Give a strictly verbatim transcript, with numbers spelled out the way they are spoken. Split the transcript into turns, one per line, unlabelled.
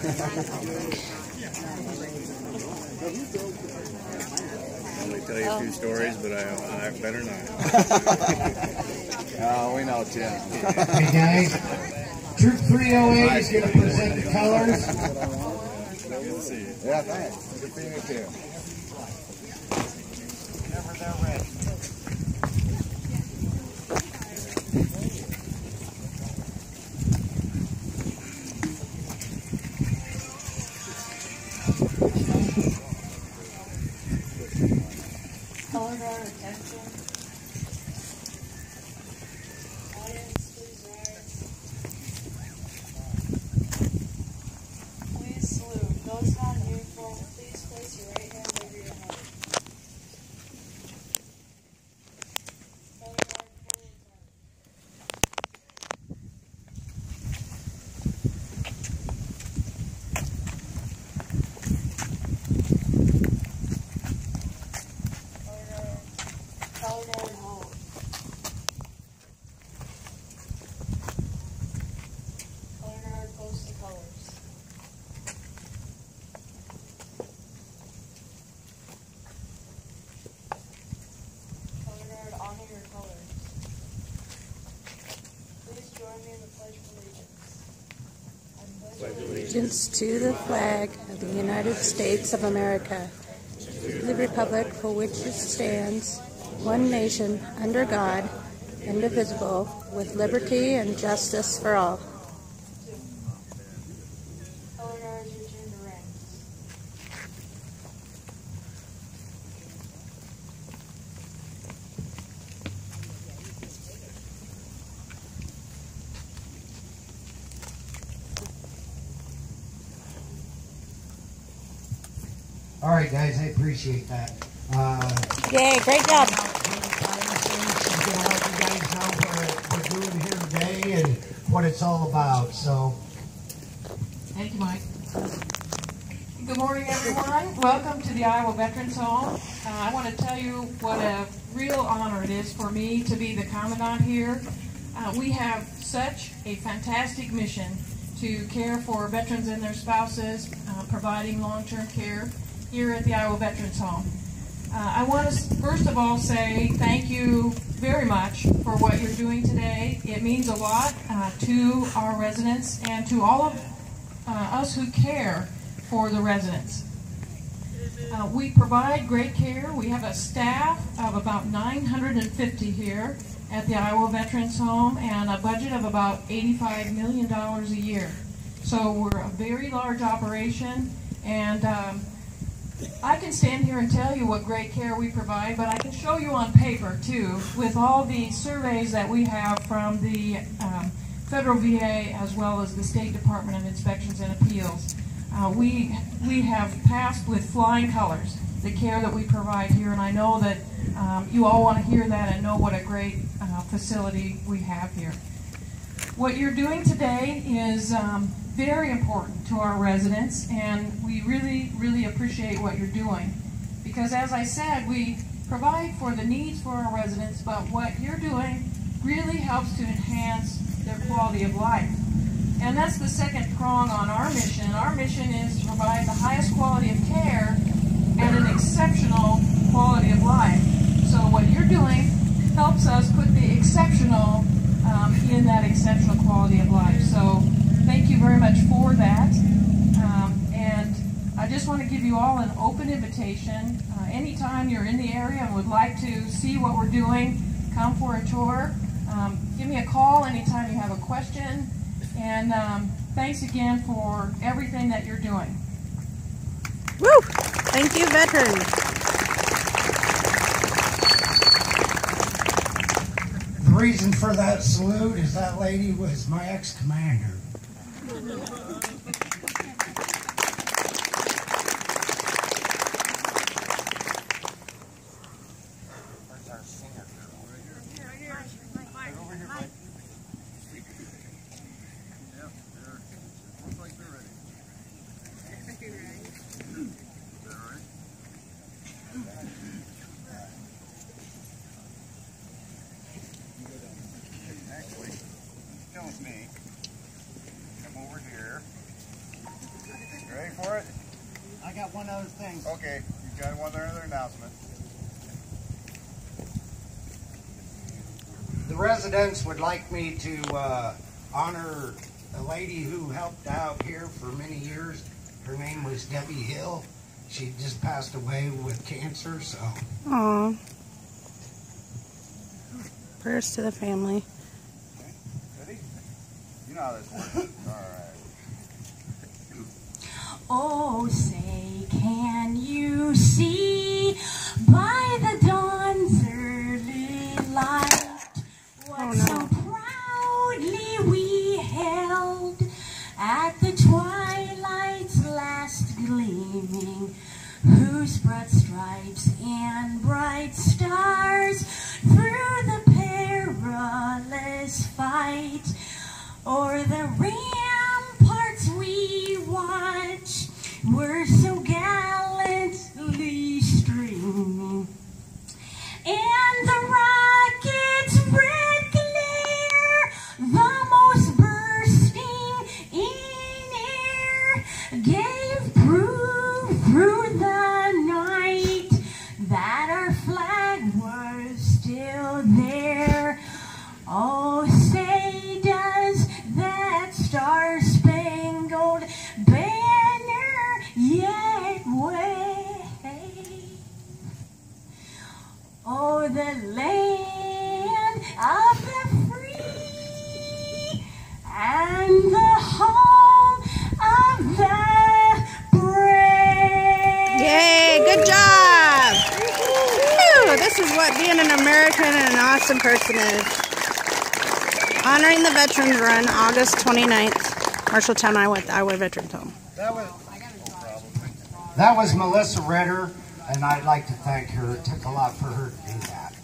Let me tell you a few stories, but I, I better not.
Oh, we know, Tim.
Hey guys, Troop three oh eight is going to present the colors.
Good to see you.
Yeah, thanks. Good seeing you too.
Whenever they're ready.
Color guard attention. Audience, please rise. Please salute. Those not in uniform, please place your right hand over your heart. Color guard forward march. Color guard hold. Color guard post the colors. Color guard honor your colors. Please join me in the Pledge of Allegiance. I pledge
Allegiance to the flag of the United States of America, to the republic for which it stands, one nation, under God, indivisible, with liberty and justice for all.
Color guards return to ranks.
All right, guys, I appreciate that. Uh,
Yay, great job.
She's going to help you guys know what we're doing here today and what it's all about. So,
Thank you, Mike. Good morning, everyone. Welcome to the Iowa Veterans Home. Uh, I want to tell you what a real honor it is for me to be the commandant here. Uh, we have such a fantastic mission to care for veterans and their spouses, uh, providing long-term care here at the Iowa Veterans Home. Uh, I want to first of all say thank you very much for what you're doing today. It means a lot uh, to our residents and to all of uh, us who care for the residents. Uh, we provide great care. We have a staff of about nine hundred fifty here at the Iowa Veterans Home and a budget of about eighty-five million dollars a year. So we're a very large operation, and um, I can stand here and tell you what great care we provide, but I can show you on paper too, with all the surveys that we have from the um, federal V A as well as the State Department of Inspections and Appeals. Uh, we we have passed with flying colors the care that we provide here, and I know that um, you all want to hear that and know what a great uh, facility we have here. What you're doing today is um, very important to our residents, and we really, really appreciate what you're doing. Because as I said, we provide for the needs for our residents, but what you're doing really helps to enhance their quality of life. And that's the second prong on our mission. Our mission is to provide the highest quality of care and an exceptional quality of life. So what you're doing helps us put the exceptional um, in that exceptional quality of life. So thank you very much for that. Um, and I just want to give you all an open invitation. Uh, anytime you're in the area and would like to see what we're doing, come for a tour. Um, give me a call anytime you have a question. And um, thanks again for everything that you're doing.
Woo! Thank you, veterans.
the reason for that salute is that lady was my ex-commander.
Actually, come with me. Come over here. for it?
I got one other thing.
Okay, you got one other announcement.
The residents would like me to uh, honor a lady who helped out here for many years. Her name was Debbie Hill. She just passed away with cancer, so.
Aw. Prayers to the family.
Okay, ready? You know how this works. All right.
Oh, say, can you see by the dawn's early light what
Oh, no.
so proudly we held at the twilight's last gleaming, whose broad stripes and bright stars through the perilous fight o'er the ramparts we watch were so gallantly streaming, and the rocket's red glare, the most bursting in air, gave proof through the night that our flag was still there. Oh, say does that star-spangled banner yet wave? Oh, the land of the free and the home of the brave.
Yay, good job! Whew, this is what being an American and an awesome person is. Honoring the Veterans Run, August twenty-ninth, Marshalltown, Iowa, the Iowa Veterans Home.
That was, that was Melissa Ritter, and I'd like to thank her. It took a lot for her to do that.